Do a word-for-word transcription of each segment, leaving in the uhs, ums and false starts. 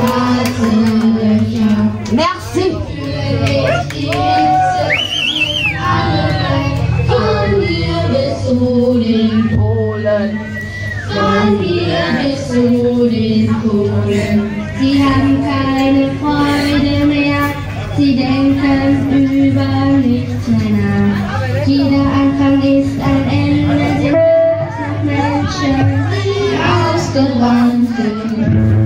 Merci. Sie haben keine Freude mehr, sie denken über nichts mehr nach. Jeder Anfang ist ein Ende, sie nach Menschen, die ausgebrannt sind.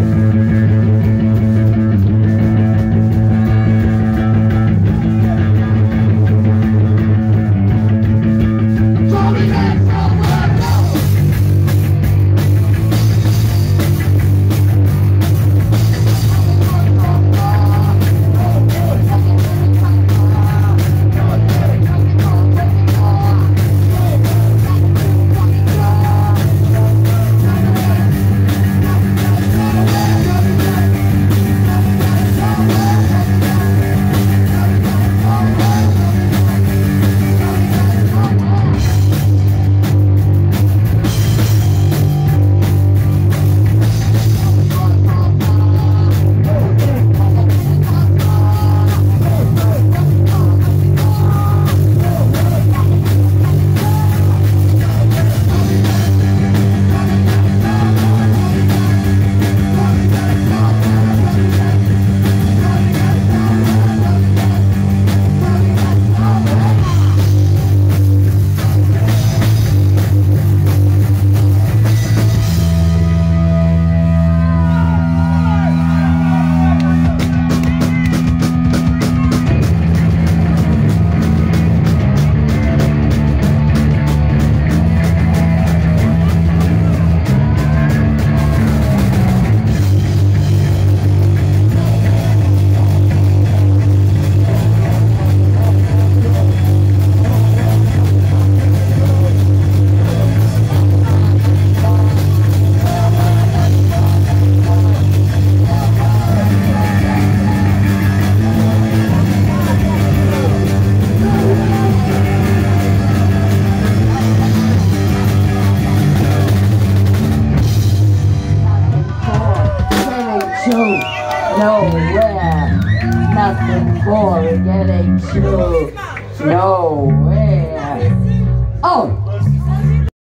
Nowhere, nothing for getting to nowhere. Oh!